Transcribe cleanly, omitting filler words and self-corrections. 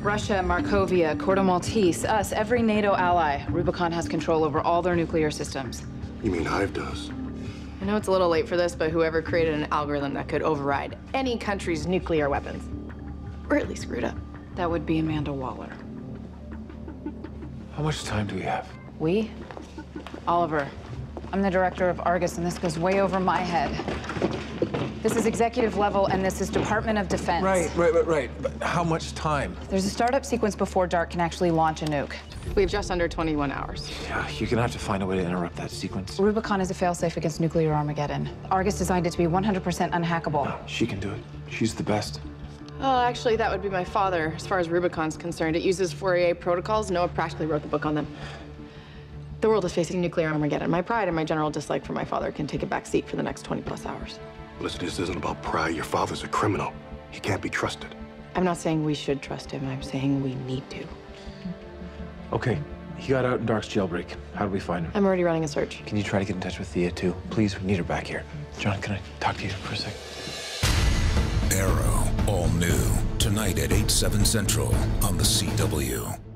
Russia, Markovia, Corto Maltese, us, every NATO ally. Rubicon has control over all their nuclear systems. You mean Hive does? I know it's a little late for this, but whoever created an algorithm that could override any country's nuclear weapons really screwed up. That would be Amanda Waller. How much time do we have? We? Oliver, I'm the director of Argus, and this goes way over my head. This is executive level, and this is Department of Defense. Right. But how much time? There's a startup sequence before DART can actually launch a nuke. We have just under 21 hours. Yeah, you're gonna have to find a way to interrupt that sequence. Rubicon is a failsafe against nuclear Armageddon. Argus designed it to be 100% unhackable. She can do it. She's the best. Oh, actually, that would be my father. As far as Rubicon's concerned, it uses Fourier protocols. Noah practically wrote the book on them. The world is facing nuclear Armageddon. My pride and my general dislike for my father can take a back seat for the next 20+ hours. Listen, this isn't about pride. Your father's a criminal. He can't be trusted. I'm not saying we should trust him. I'm saying we need to. Okay, he got out in Dark's jailbreak. How do we find him? I'm already running a search. Can you try to get in touch with Thea, too? Please, we need her back here. John, can I talk to you for a sec? Arrow, all new. Tonight at 8/7 Central on the CW.